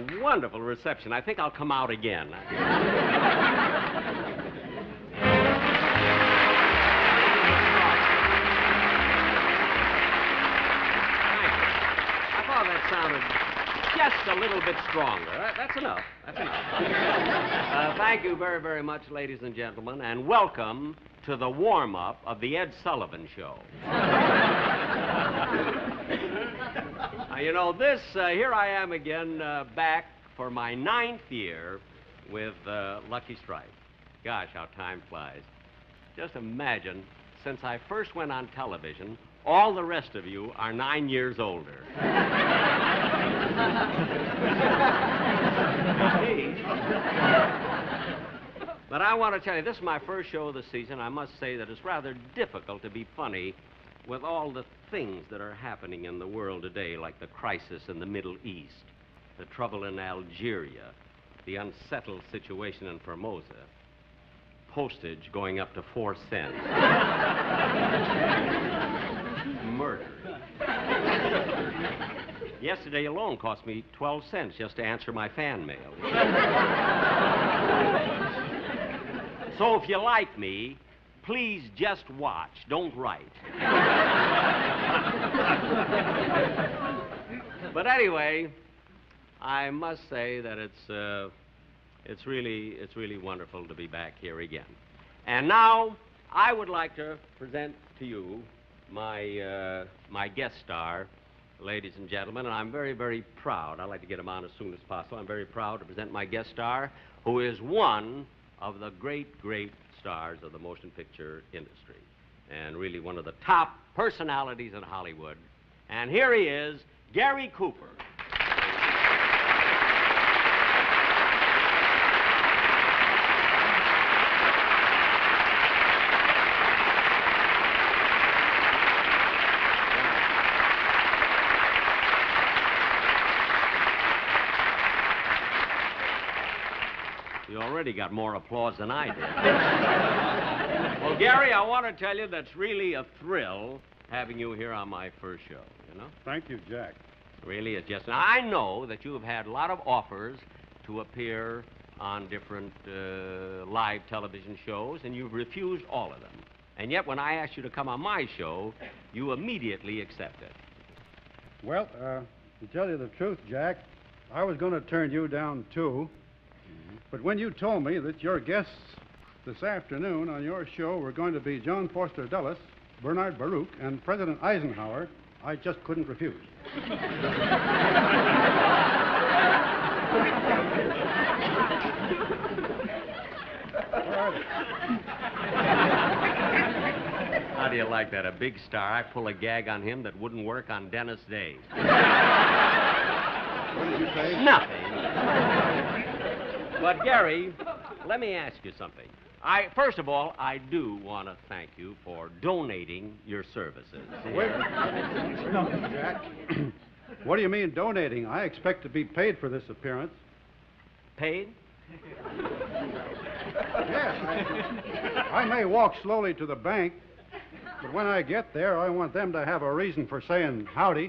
wonderful reception. I think I'll come out again. Thanks. I thought that sounded just a little bit stronger. That's enough. That's enough. Thank you very, very much, ladies and gentlemen, and welcome to the warm-up of the Ed Sullivan Show. Here I am again, back for my 9th year with Lucky Strike. Gosh, how time flies. Just imagine, since I first went on television, all the rest of you are 9 years older. But I want to tell you, this is my first show of the season. I must say that it's rather difficult to be funny with all the things that are happening in the world today, like the crisis in the Middle East, the trouble in Algeria, the unsettled situation in Formosa, postage going up to 4 cents, murder. Yesterday alone cost me 12 cents just to answer my fan mail. So if you like me, please just watch. Don't write. But anyway, I must say that it's really wonderful to be back here again. And now I would like to present to you my guest star, ladies and gentlemen, and I'm very, very proud. I'd like to get him on as soon as possible. I'm very proud to present my guest star, who is one of the great, great stars of the motion picture industry, and really one of the top personalities in Hollywood. And here he is, Gary Cooper. You already got more applause than I did. Well, Gary, I want to tell you that's really a thrill having you here on my first show, you know? Thank you, Jack. Really, it's just... Now, I know that you have had a lot of offers to appear on different live television shows, and you've refused all of them. And yet, when I asked you to come on my show, you immediately accepted. Well, to tell you the truth, Jack, I was going to turn you down, too. But when you told me that your guests this afternoon on your show were going to be John Foster Dulles, Bernard Baruch, and President Eisenhower, I just couldn't refuse. How do you like that? A big star. I pull a gag on him that wouldn't work on Dennis Day. What did you say? Nothing. But, Gary, let me ask you something. First of all, I do want to thank you for donating your services. Wait. No, Jack. What do you mean donating? I expect to be paid for this appearance. Paid? Yes. I may walk slowly to the bank, but when I get there, I want them to have a reason for saying howdy.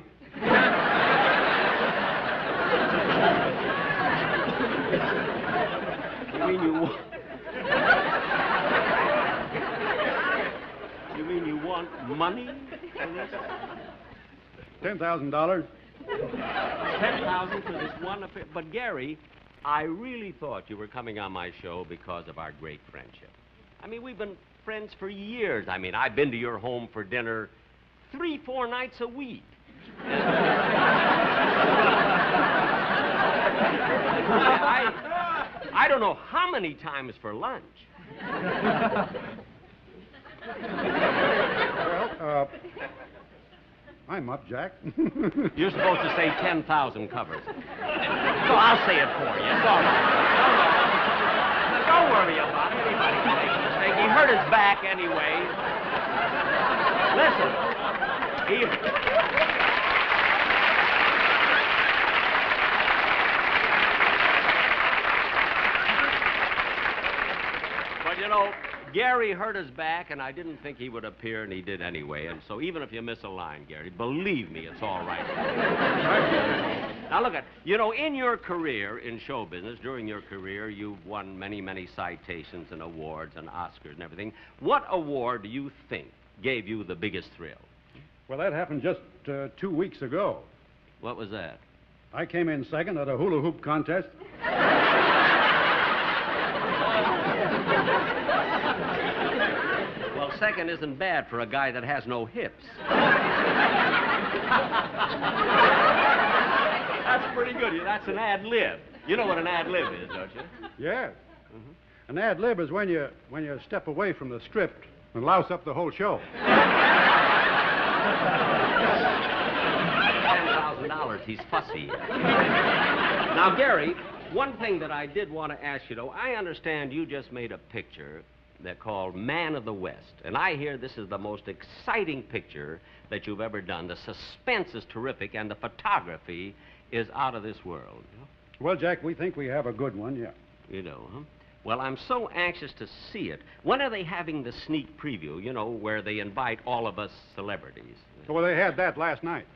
You mean you want money for this? $10,000. $10,000 for this one affair? But, Gary, I really thought you were coming on my show because of our great friendship. I mean, we've been friends for years. I mean, I've been to your home for dinner 3-4 nights a week. I don't know how many times for lunch. Well, I'm up, Jack. You're supposed to say 10,000 covers. So I'll say it for you. It's all right. Don't worry about it. Anybody can make a mistake. He hurt his back anyway. Listen. But, you know, Gary hurt his back, and I didn't think he would appear, and he did anyway. And so even if you miss a line, Gary, believe me, it's all right. Now, look, in your career in show business, during your career, you've won many, many citations and awards and Oscars and everything. What award do you think gave you the biggest thrill? Well, that happened just 2 weeks ago. What was that? I came in second at a hula hoop contest. Well, second isn't bad for a guy that has no hips. That's pretty good. That's an ad lib. You know what an ad lib is, don't you? Yes. Mm-hmm. An ad lib is when you step away from the script and louse up the whole show. $10,000. He's fussy. Now, Gary, one thing that I did want to ask you, though, I understand you just made a picture they're called Man of the West. And I hear this is the most exciting picture that you've ever done. The suspense is terrific, and the photography is out of this world. Well, Jack, we think we have a good one, yeah. You know, huh? Well, I'm so anxious to see it. When are they having the sneak preview, where they invite all of us celebrities? Well, they had that last night.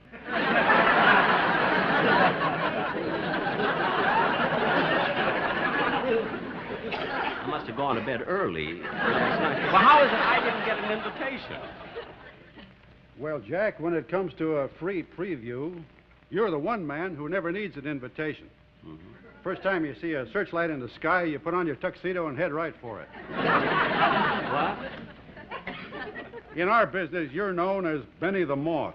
I must have gone to bed early last night. Well, how is it I didn't get an invitation? Well, Jack, when it comes to a free preview, you're the one man who never needs an invitation. Mm-hmm. First time you see a searchlight in the sky, you put on your tuxedo and head right for it. What? In our business, you're known as Benny the Moth.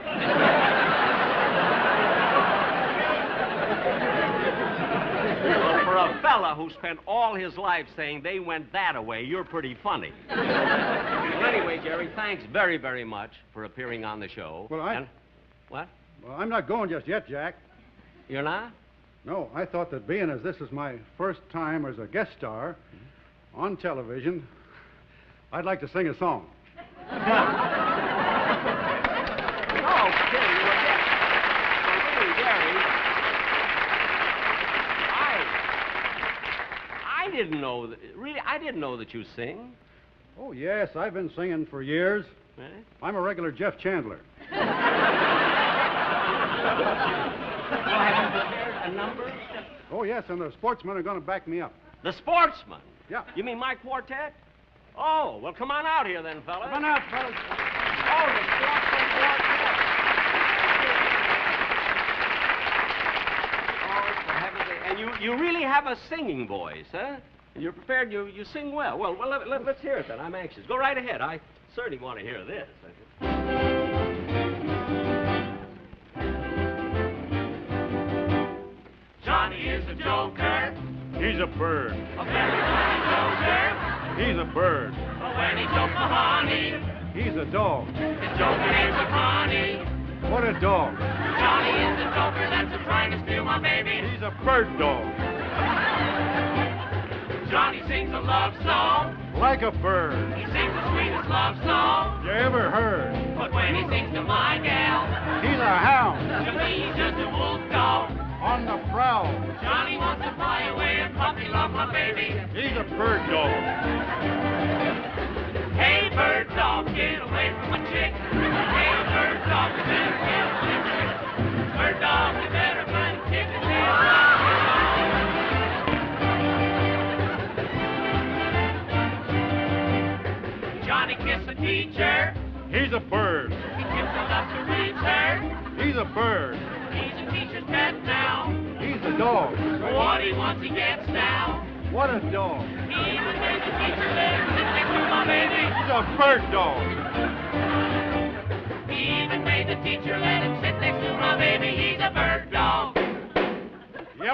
Well, for a fella who spent all his life saying they went that-a-way, you're pretty funny. Well, anyway, Jerry, thanks very, very much for appearing on the show. Well, What? Well, I'm not going just yet, Jack. You're not? No, I thought that being as this is my first time as a guest star on television, I'd like to sing a song. Oh, kidding. Really, Gary, I didn't know that, I didn't know that you sing. Oh, yes, I've been singing for years. Eh? I'm a regular Jeff Chandler. Well, have you prepared a number? Oh, yes, and the sportsmen are going to back me up. The Sportsmen? Yeah. You mean my quartet? Oh, well, come on out here then, fellas. Come on out, fellas. Oh, the Sportsmen quartet. Oh, for heaven's sake. And you really have a singing voice, huh? And you're prepared, you sing well. Well, let's hear it then. I'm anxious. Go right ahead. I certainly want to hear this. Johnny is a joker, He's a bird. a very funny joker. He's a bird. But when he jokes for honey, He's a dog. his joker name's a honey. What a dog. Johnny is a joker that's trying to steal my baby. He's a bird dog. Johnny sings a love song. Like a bird. He sings the sweetest love song. You ever heard? But when he sings to my gal, He's a hound. to me he's just a wolf dog. On the prowl. Johnny wants to fly away and puppy love my baby. He's a bird dog. Hey, bird dog, get away from my chick. Hey, bird dog, you better get away from me. Bird dog, you better find a chick and say, Johnny kissed the teacher. He's a bird. He kissed enough to reach her. He's a bird. He's a teacher's pet now. He's a dog. What he wants, he gets now. What a dog. He even made the teacher let him sit next to my baby. He's a bird dog. He even made the teacher let him sit next to my baby. He's a bird dog. Yep.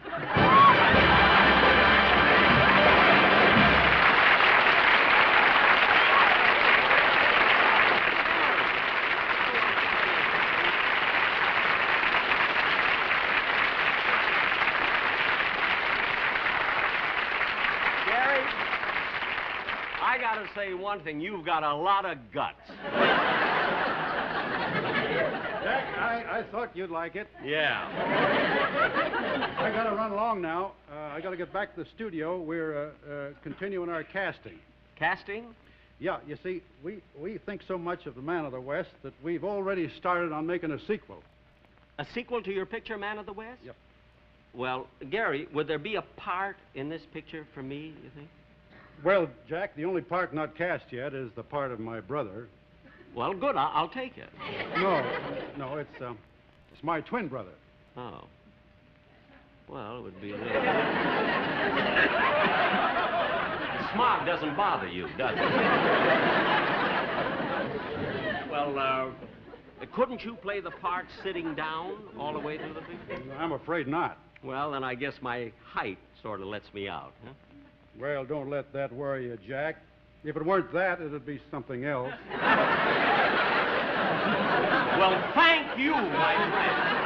Gary, I got to say one thing. You've got a lot of guts. Jack, I thought you'd like it. Yeah. I got to run along now. I got to get back to the studio. We're continuing our casting. Casting? Yeah, you see, we think so much of The Man of the West that we've already started on making a sequel. A sequel to your picture, Man of the West? Yep. Well, Gary, would there be a part in this picture for me, you think? Well, Jack, the only part not cast yet is the part of my brother. Well, good. I'll take it. No, it's my twin brother. Oh. Well, it would be a little... Smog doesn't bother you, does it? Well, couldn't you play the part sitting down all the way through the picture? I'm afraid not. Well, then I guess my height sort of lets me out, huh? Well, don't let that worry you, Jack. If it weren't that, it'd be something else. Well, thank you, my friend.